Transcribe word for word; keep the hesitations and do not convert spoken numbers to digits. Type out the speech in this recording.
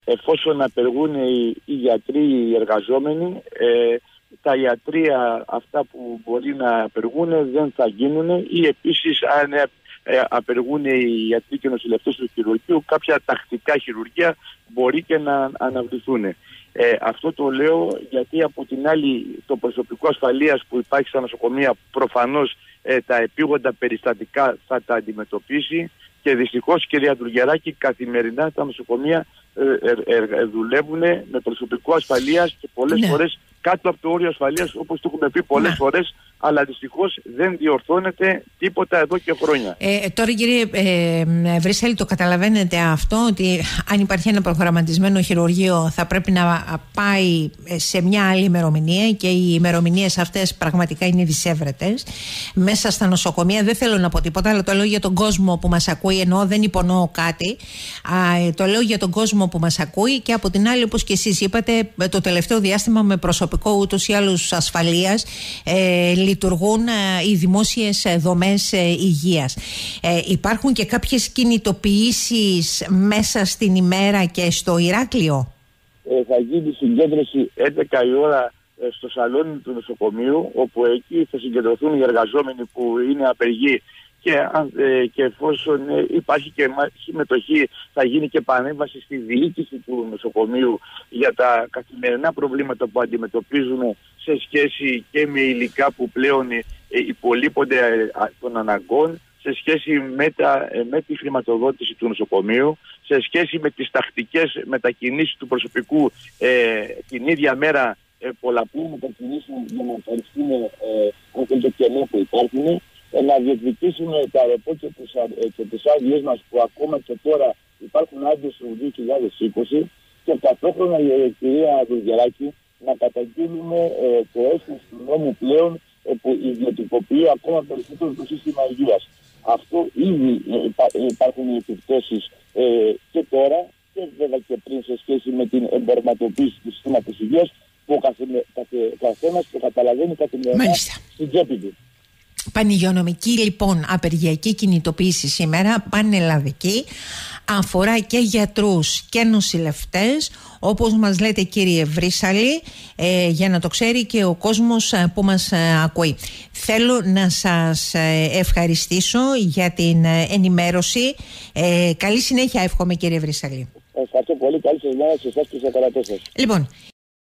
εφόσον απεργούν οι, οι γιατροί, οι εργαζόμενοι, ε, τα ιατρεία αυτά που μπορεί να απεργούν δεν θα γίνουν, ή επίσης αν ε, απεργούν οι ιατροί και νοσηλευτές του χειρουργείου, κάποια τακτικά χειρουργία μπορεί και να αναβληθούν. Ε, αυτό το λέω γιατί από την άλλη το προσωπικό ασφαλείας που υπάρχει στα νοσοκομεία προφανώς ε, τα επίγοντα περιστατικά θα τα αντιμετωπίσει, και δυστυχώς, κυρία Τουργεράκη, καθημερινά τα νοσοκομεία ε, ε, ε, δουλεύουν με προσωπικό ασφαλείας και πολλές ναι. φορές κάτω από το όριο ασφαλείας, όπως το έχουμε πει πολλές ναι. φορές, αλλά δυστυχώς δεν διορθώνεται τίποτα εδώ και χρόνια. Ε, τώρα, κύριε ε, Βρύσσαλη, το καταλαβαίνετε αυτό, ότι αν υπάρχει ένα προγραμματισμένο χειρουργείο θα πρέπει να πάει σε μια άλλη ημερομηνία, και οι ημερομηνίες αυτές πραγματικά είναι δυσέβρετες μέσα στα νοσοκομεία. Δεν θέλω να πω τίποτα, αλλά το λέω για τον κόσμο που μας ακούει, ενώ δεν υπονοώ κάτι. Α, το λέω για τον κόσμο που μας ακούει, και από την άλλη, όπως και εσείς είπατε, το τελευταίο διάστημα με προσωπικό ούτως ή άλλως ασφαλείας ε, λειτουργούν ε, οι δημόσιες δομές ε, υγείας. Ε, υπάρχουν και κάποιες κινητοποιήσεις μέσα στην ημέρα και στο Ηράκλειο. Ε, θα γίνει συγκέντρωση έντεκα η ώρα ε, στο σαλόνι του νοσοκομείου, όπου εκεί θα συγκεντρωθούν οι εργαζόμενοι που είναι απεργοί, και, ε, και εφόσον ε, υπάρχει και συμμετοχή, θα γίνει και παρέμβαση στη διοίκηση του νοσοκομείου για τα καθημερινά προβλήματα που αντιμετωπίζουν σε σχέση και με υλικά που πλέον ε, υπολείπονται ε, των αναγκών, σε σχέση με, τα, ε, με τη χρηματοδότηση του νοσοκομείου, σε σχέση με τις τακτικές μετακινήσεις του προσωπικού ε, την ίδια μέρα, ε, πολλαπλούν μετακινήσουν για να ευχαριστούν ε, το κενό που υπάρχουν, να διεκδικήσουν τα ρεπό και τις, και τις άδειες μας, που ακόμα και τώρα υπάρχουν άδειες του δύο χιλιάδες είκοσι, και ταυτόχρονα, κυρία Τουργεράκη, να καταγγείλουμε ε, το έσχος του νόμου πλέον, ε, που ιδιωτικοποιεί ακόμα περισσότερο το σύστημα υγείας. Αυτό ήδη ε, υπά, ε, υπάρχουν οι επιπτώσεις ε, και τώρα, και βέβαια και πριν, σε σχέση με την εμπορματοποίηση του συστήματος υγείας, που ο καθένας το καταλαβαίνει καθημερινά στην τσέπη του. Πανηγειονομική λοιπόν απεργιακή κινητοποίηση σήμερα, πανελλαδική, αφορά και γιατρούς και νοσηλευτές, όπως μας λέτε, κύριε Βρύσσαλη, ε, για να το ξέρει και ο κόσμος που μας ε, ακούει. Θέλω να σας ε, ευχαριστήσω για την ε, ενημέρωση. Ε, καλή συνέχεια εύχομαι, κύριε Βρύσσαλη. Ευχαριστώ πολύ, καλή σας μέρα σε εσάς και σε ακροατές σας. Λοιπόν,